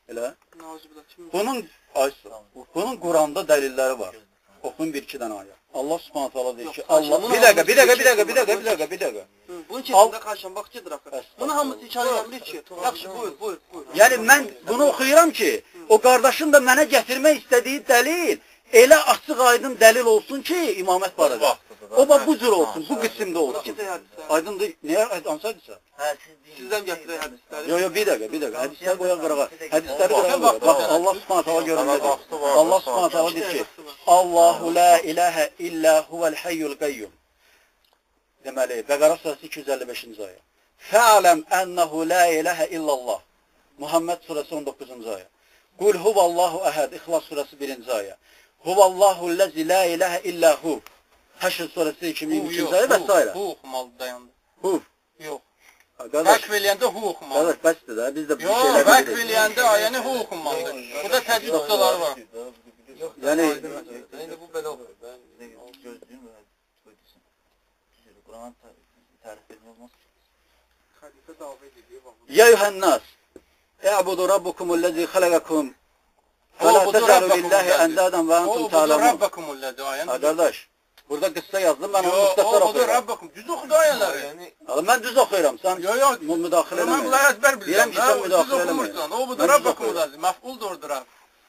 Elə. Nazibullah kim? Bunun ayısı, bunun Quranda dəlilləri var. Oxuyun bir iki dənə ayə. Allah Subhanahu taala deyir ki, Allah bir dəqiqə, bir dəqiqə, bir dəqiqə, bir dəqiqə, bir dəqiqə, bir dəqiqə. Bunun keçində qarşıdan bax gedir axı. Bunu hamısı hekayə eləmir ki. Yaxşı, buyur, buyur, buyur. Yəni mən bunu oxuyuram ki, o qardaşın da mənə gətirmək istədiyi dəlil elə açıq aydın dəlil olsun ki, imamət barədə. O da bu cür olsun, bu qismdə olsun. Aydındır, niyə ansaydısa? Hə, siz deyin. Sizdən gətirək hədisləri. Yo, yo, bir dəqiqə, bir dəqiqə. Hədisləri qoyan qırağa. Hədisləri qoyan qırağa. Bax, Allah Subhanahu taala görünmədir. Allah Subhanahu taala deyir ki, Allahu la ilahə illə huvəl hayyul qayyum. Deməli, Bəqərə surəsi iki yüz əlli beşinci ayə. Fə'ləm ənəhu la ilahə illallah. Muhammed surəsi on doqquzuncu ayə. Qul huvallahu əhəd. İxlas surəsi birinci ayə. Huvallahu ləzi la ilahə illəhu. Həşr surəsi iki min üçüncü ayə və s. Hu oxumalı dayandı. Hu. Yox. Qardaş, Vəqf eləyəndə hu oxumalı. qardaş, bəsdir də, biz də bu Yox, şeylər vəqf eləyəndə ayəni hu oxumalıdır. Burada təcvid ustaları var. Yəni, İndi bu belə olur. Ben gözlüyüm və qoydusun. Quran tərif etmək olmaz ki. Xəlifə davet ediyor. Ya yuhannas, e'budu rabbukumul-lezî halaqakum. Və la tec'alu lillahi endadan və entum O, budur ta'lamun. Rabbakumullədi ayəni. Ha qardaş, burada qıssa yazdım, mən onu Yox, müxtəsər o, budur oxuyuram. Rabbakum. Düz oxudu ayələri. Ama mən düz oxuyuram, sən Yox, yox. müdaxilə Mən eləməyəm. bunları əzbər Deyirəm bilirəm. ki, sən Düz müdaxilə oxumursan. eləməyəm. O, budur Rabbakumullədi. Məf'uldur orada Rabb.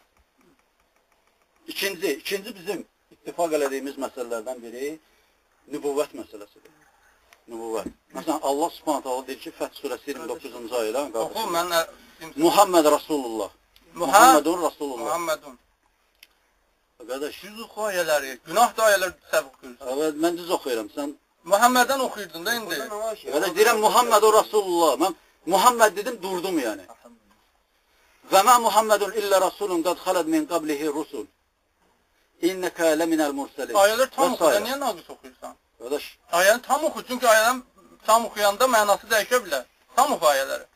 İkinci, ikinci bizim ittifak elədiyimiz məsələlərdən biri nübüvvət məsələsidir. Nübüvvət. Məsələn, Allah Subhanahu taala deyir ki, Fəth surəsi iyirmi doqquzuncu ayədə Oxu, mən... Muhammed Rasulullah. Muhammedun Rasulullah. Muhammedun. Qardaş, Düz oxu ayələri. Günah da ayələr səhv oxuyursun. evet, mən düz oxuyuram. Sən Muhammeddən oxuyurdun da indi. qardaş deyirəm Muhammed Rasulullah. Mən Muhammed dedim, durdum yəni. Və mə Muhammedun illə rasulun qad xaləd min qablihi rusul. İnnəkə ləminəl mursalin. Ayələr tam oxu, da niyə naqis oxuyursan? Qardaş, Ayəni tam oxu, çünki ayədən tam oxuyanda mənası dəyişə bilər. Tam oxu ayələri.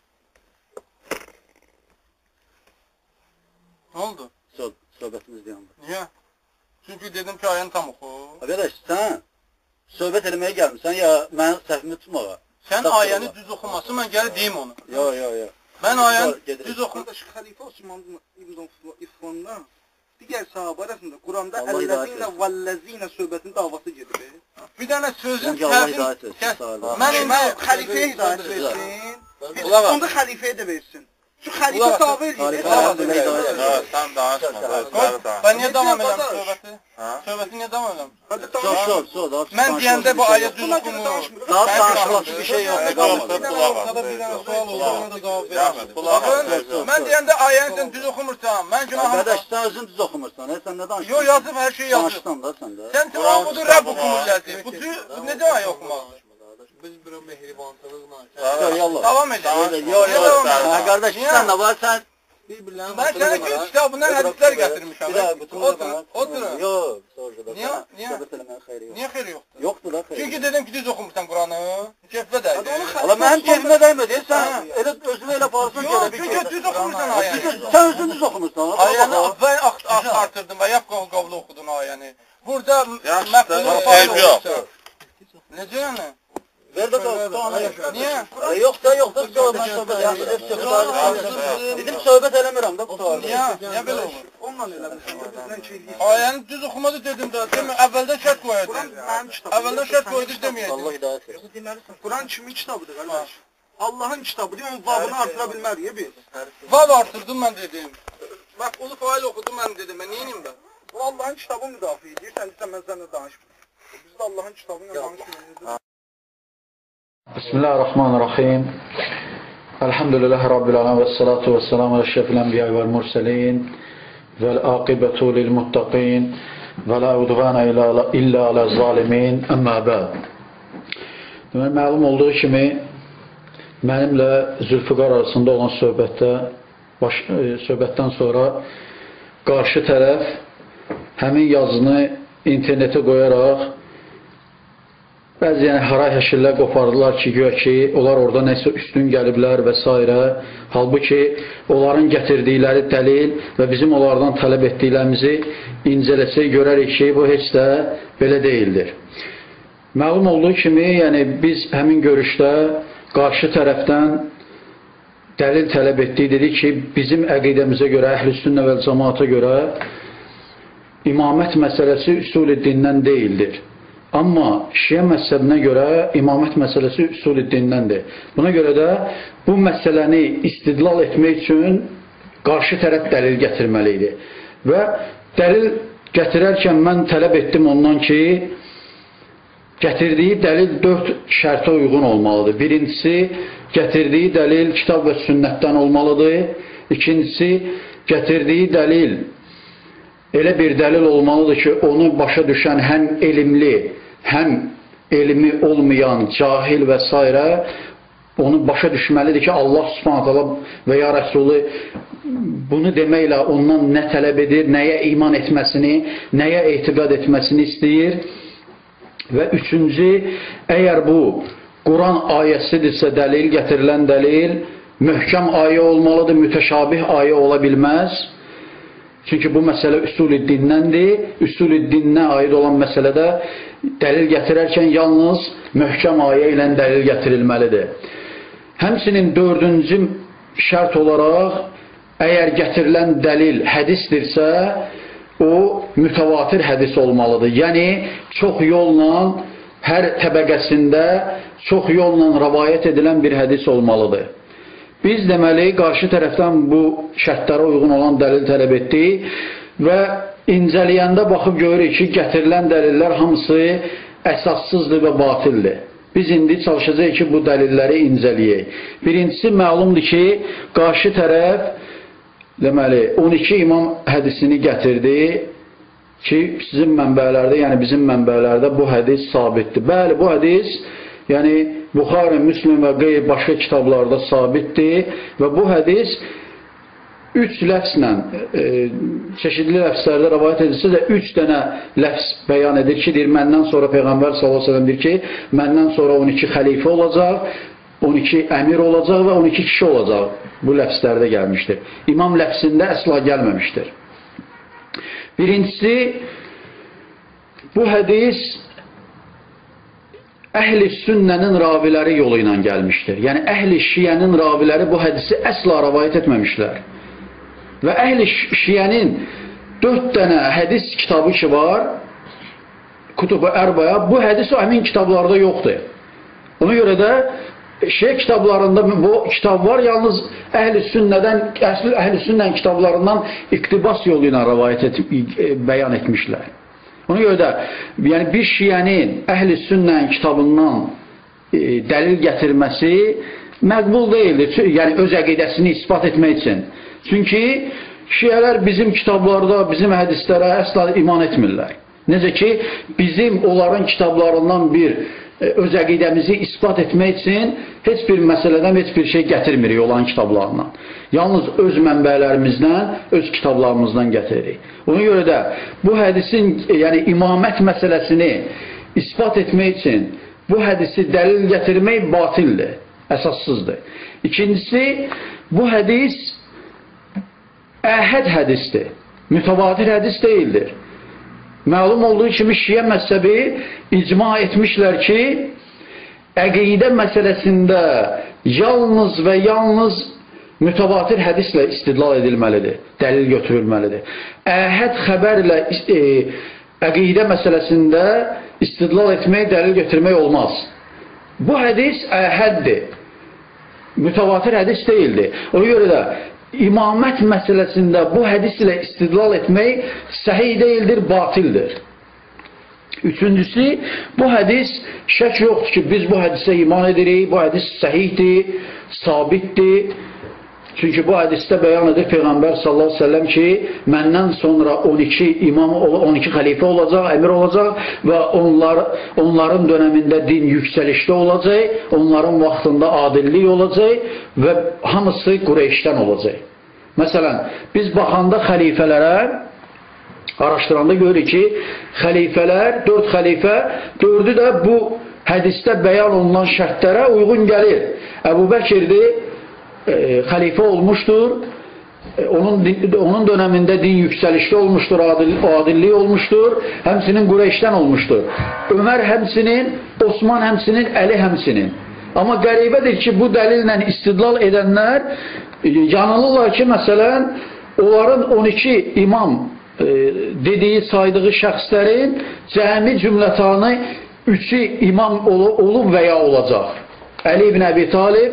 Nə oldu? söz, söhbətimiz yandı. Niyə? Çünki dedim ki, ayəni tam oxu. Qardaş, sən söhbət eləməyə gəlmirsən ya mənim səhvimi tutmağa. Sən ayəni düz oxuması, mən gəlir deyim onu. Yo, yo, yo. Mən ayəni Gedirik. düz oxum. Qardaş, Xəlifə Osman İbn İfvanla digər sahabə arasında Quranda Allah hidayət əlləzinə vəlləzinə söhbətinin davası gedir. Bir dənə sözün Çünki Allah hidayət etsin, sağ olun. Mən indi xəlifəyə hidayət versin. Qulaq as. Onda xəlifəyə də versin. Şu xəlifə Qulaq as. tabe eləyir. Xəlifə əlhamdülillah hidayət etsin. Sən danışma. Ben niyə davam edirəm söhbəti? Söhbəti niyə davam edirəm? Söz, söz, söz. daha Mən danışılacaq deyəndə bu bir şey ayə yox. düz oxumur. Daha danışılacaq bir şey yoxdur, qalmadı. Ortada bir dənə sual oldu, ona da cavab verəmədim. Baxın, mən deyəndə ayəni sən düz oxumursan, mən günahım... Qardaş, sən özün düz oxumursan, he? Sən nə danışdın? Yo, yazıb, hər şey yazıb. Danışdın da sən də. Sən o budur Rəbb okumurləsi. Bu düz, necə ayə oxumaqdır? Biz bir mehribançılıqla. Yo, yallah. Davam edin. Yo, yo, ha, qardaş, sən də var, sən... Ben sana ki kitabından hədislər gətirmişəm. Bir daha, bütün Oturun, oturun. Yox, soruşu da. Niyə- niyə? Söhbət eləməyin xeyri yox. Niyə xeyri yoxdur? Yoxdur da xeyri. Çünki dedim ki, düz oxumursan Quranı. Keflə dəydi. Allah mənim keyfimə dəymedi, sən elə özünü elə aparırsan ki, Yox, elə bir çünki keyf. düz oxumursan ayəni. Sən özün düz oxumursan. Ayəni ben artırdım və yap qavlı oxudun ayəni. Burada Yaxşı, məqbulun eyb yox. Necə yəni? Ver də qavlu. Niyə? Yox da, yox da, mən söhbət eləmirəm. Dedim söhbət eləmirəm da bu sualda. Niyə? Niyə belə olur? Onunla eləmişsin. Bizdən şey deyil. Ayəni düz oxumadı dedim də. Demə, əvvəldən şərt qoyacaq. Mənim kitabım. Əvvəldən şərt qoydu Allah deməyəcək. hidayət etsin. Deməlisən. Quran kimin kitabıdır qardaş? Allahın kitabıdır. Onun babını artıra bilmərik biz. Vav artırdım mən dedim. Bax, ulu fail oxudum mən dedim. Mən neyiniyim ben? Bu Allahın kitabı müdafiə edir. Sən sən mən səninlə danışmıram. Biz də Allahın kitabıyla danışmırıq. Bismillahirrahmanirrahim. Elhamdülillahi Rabbil alemin ve salatu ve selamu ala şerefil enbiya vel murselin vel akibetu lil muttaqin ve la udvana illa ala zalimin emma ba'd. Demək, məlum olduğu kimi mənimlə Zülfüqar arasında olan söhbətdə baş, e, söhbətdən sonra qarşı tərəf həmin yazını internetə qoyaraq bəzi yəni haray həşirlər qopardılar ki, güya ki, onlar orada nəsə üstün gəliblər və s. Halbuki, onların gətirdikləri dəlil və bizim onlardan tələb etdiklərimizi incələsək görərik ki, bu heç də belə deyildir. Məlum olduğu kimi, yəni biz həmin görüşdə qarşı tərəfdən dəlil tələb etdiyi dedi ki, bizim əqidəmizə görə, əhl-i sünnə və cəmaata görə imamət məsələsi üsul-i dindən deyildir. Amma Şiə məzhəbinə görə imamət məsələsi üsul-i dindəndir. Buna görə də bu məsələni istidlal etmək üçün qarşı tərəf dəlil gətirməli idi. Və dəlil gətirərkən mən tələb etdim ondan ki, gətirdiyi dəlil dörd şərtə uyğun olmalıdır. Birincisi, gətirdiyi dəlil kitab və sünnətdən olmalıdır. İkincisi, gətirdiyi dəlil elə bir dəlil olmalıdır ki, onu başa düşən həm elmli, həm elmi olmayan, cahil və s. onu başa düşməlidir ki, Allah Subhanahu taala və ya Rəsulü bunu deməklə ondan nə tələb edir, nəyə iman etməsini, nəyə etiqad etməsini istəyir. Və üçüncü, əgər bu Quran ayəsidirsə dəlil, gətirilən dəlil, möhkəm ayə olmalıdır, mütəşabih ayə ola bilməz. Çünki bu məsələ üsul-i dindəndir. Üsul-i dininə aid olan məsələdə dəlil gətirərkən yalnız möhkəm ayə ilə dəlil gətirilməlidir. Həmçinin dördüncü şərt olaraq, əgər gətirilən dəlil hədisdirsə, o mütəvatir hədis olmalıdır. Yəni, çox yolla, hər təbəqəsində çox yolla rəvayət edilən bir hədis olmalıdır. Biz deməli, qarşı tərəfdən bu şərtlərə uyğun olan dəlil tələb etdik və incələyəndə baxıb görürük ki, gətirilən dəlillər hamısı əsassızdır və batildir. Biz indi çalışacağıq ki, bu dəlilləri incələyək. Birincisi, məlumdur ki, qarşı tərəf deməli, on iki imam hədisini gətirdi ki, sizin mənbələrdə, yəni bizim mənbələrdə bu hədis sabitdir. Bəli, bu hədis, yəni Buxari, Müslim və qeyri başqa kitablarda sabitdir və bu hədis üç ləfslə, e, çeşidli ləfslərdə rəvayət edilsə də üç dənə ləfs bəyan edir ki, deyir, məndən sonra Peyğəmbər sallallahu əleyhi və səlləm deyir ki, məndən sonra on iki xəlifə olacaq, on iki əmir olacaq və on iki kişi olacaq. Bu ləfslərdə gəlmişdir. İmam ləfsində əsla gəlməmişdir. Birincisi, bu hədis əhl-i sünnənin raviləri yolu ilə gəlmişdir. Yəni, əhl-i şiyənin raviləri bu hədisi əsla rəvayət etməmişlər. Və əhl-i şiyənin dörd dənə hədis kitabı ki var, Kutub-u Ərbaya, bu hədis o həmin kitablarda yoxdur. Ona görə də Şiə kitablarında bu kitab var, yalnız əhl-i sünnədən, əhl-i sünnənin kitablarından iqtibas yolu ilə rəvayət et, bəyan etmişlər. Ona görə də yəni bir şiyənin əhl-i sünnənin kitabından e, dəlil gətirməsi məqbul deyildir. Yəni öz əqidəsini ispat etmək üçün. Çünki şiyələr bizim kitablarda, bizim hədislərə əsla iman etmirlər. Necə ki, bizim onların kitablarından bir öz əqidəmizi ispat etmək üçün heç bir məsələdən heç bir şey gətirmirik olan kitablarından. Yalnız öz mənbələrimizdən, öz kitablarımızdan gətiririk. Ona görə də bu hədisin, yəni imamət məsələsini ispat etmək üçün bu hədisi dəlil gətirmək batildir, əsassızdır. İkincisi, bu hədis əhəd hədisdir, mütəvatir hədis deyildir. Məlum olduğu kimi Şiə məzhəbi icma etmişlər ki, əqidə məsələsində yalnız və yalnız mütəvatir hədislə istidlal edilməlidir, dəlil götürülməlidir. Əhəd xəbərlə e, əqidə məsələsində istidlal etmək, dəlil götürmək olmaz. Bu hədis əhəddir, mütəvatir hədis deyildir. Ona görə də İmamət məsələsində bu hədislə istidlal etmək səhih deyildir, batildir. Üçüncüsü, bu hədis şək yoxdur ki, biz bu hədisə iman edirik, bu hədis səhihdir, sabitdir. Çünki bu hədisdə bəyan edir Peyğəmbər sallallahu əleyhi və səlləm ki, məndən sonra on iki imam, on iki xəlifə olacaq, əmir olacaq və onlar, onların dönəmində din yüksəlişdə olacaq, onların vaxtında adillik olacaq və hamısı Qureyşdən olacaq. Məsələn, biz baxanda xəlifələrə, araşdıranda görürük ki, xəlifələr, dörd xəlifə, dördü də bu hədisdə bəyan olunan şərtlərə uyğun gəlir. Əbu Bəkirdir, E, xəlifə olmuşdur, e, onun, onun dönəmində din yüksəlişdə olmuşdur, adil, adillik olmuşdur, həmsinin Qureyşdən olmuşdur. Ömər həmsinin, Osman həmsinin, Əli həmsinin. Amma qəribədir ki, bu dəlillə istidlal edənlər yanılırlar ki, məsələn, onların on iki imam e, dediyi, saydığı şəxslərin cəmi cümlətanı üçü imam olub və ya olacaq. Əli ibn Əbi Talib,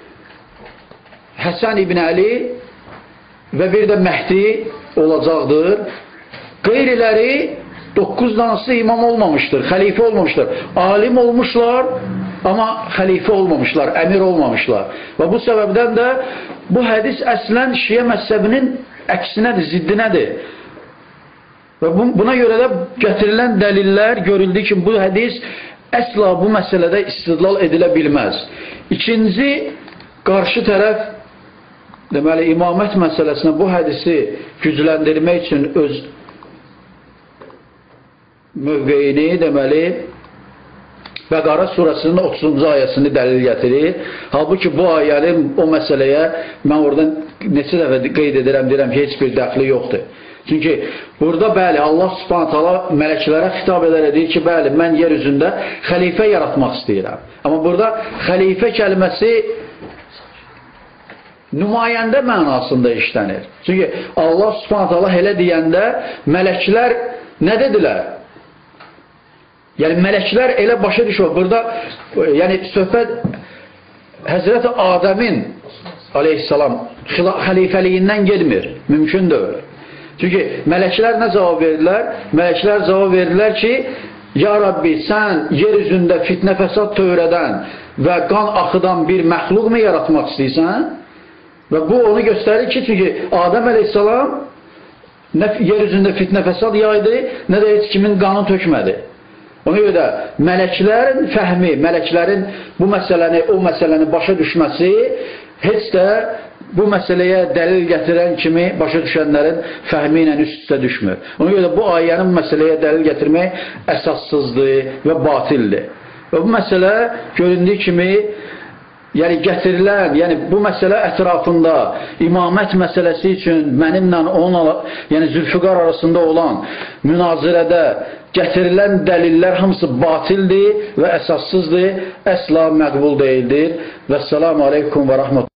Həsən ibn Əli və bir də Məhdi olacaqdır. Qeyriləri doqquz danısı imam olmamışdır, xəlifə olmamışdır. Alim olmuşlar, amma xəlifə olmamışlar, əmir olmamışlar. Və bu səbəbdən də bu hədis əslən Şiə məzhəbinin əksinədir, ziddinədir. Və buna görə də gətirilən dəlillər görüldü ki, bu hədis əsla bu məsələdə istidlal edilə bilməz. İkinci, qarşı tərəf deməli, imamət məsələsinə bu hədisi gücləndirmək üçün öz mövqeyini, deməli, Bəqara surəsinin otuzuncu ayəsini dəlil gətirir. Halbuki bu ayənin o məsələyə mən oradan neçə dəfə qeyd edirəm, deyirəm ki, heç bir dəxli yoxdur. Çünki burada bəli, Allah subhanahu ta'ala mələklərə xitab edərək deyir ki, bəli, mən yer üzündə xəlifə yaratmaq istəyirəm. Amma burada xəlifə kəlməsi nümayəndə mənasında işlənir. Çünki Allah subhanahu ta'ala elə deyəndə mələklər nə dedilər? Yəni, mələklər elə başa düşür. Burada, yəni, söhbət Həzrəti Adəmin aleyhissalam xəlifəliyindən gelmir. Mümkün deyil. Çünki mələklər nə cavab verdilər? Mələklər cavab verdilər ki, ya Rabbi, sən yer üzündə fitnə fəsad törədən və qan axıdan bir məxluq mu yaratmaq istəyirsən? Və bu onu göstərir ki, çünki Adəm əleyhissalam nə yer üzündə fitnə fəsad yaydı, nə də heç kimin qanı tökmədi. Ona görə də mələklərin fəhmi, mələklərin bu məsələni, o məsələni başa düşməsi heç də bu məsələyə dəlil gətirən kimi başa düşənlərin fəhmi ilə üst-üstə düşmür. Ona görə də bu ayənin bu məsələyə dəlil gətirmək əsassızdır və batildir. Və bu məsələ göründüyü kimi yəni gətirilən, yəni bu məsələ ətrafında imamət məsələsi üçün mənimlə onun, yəni Zülfüqar arasında olan münazirədə gətirilən dəlillər hamısı batildir və əsassızdır, əsla məqbul deyildir. Vəssalamu aleykum və rəhmətullah.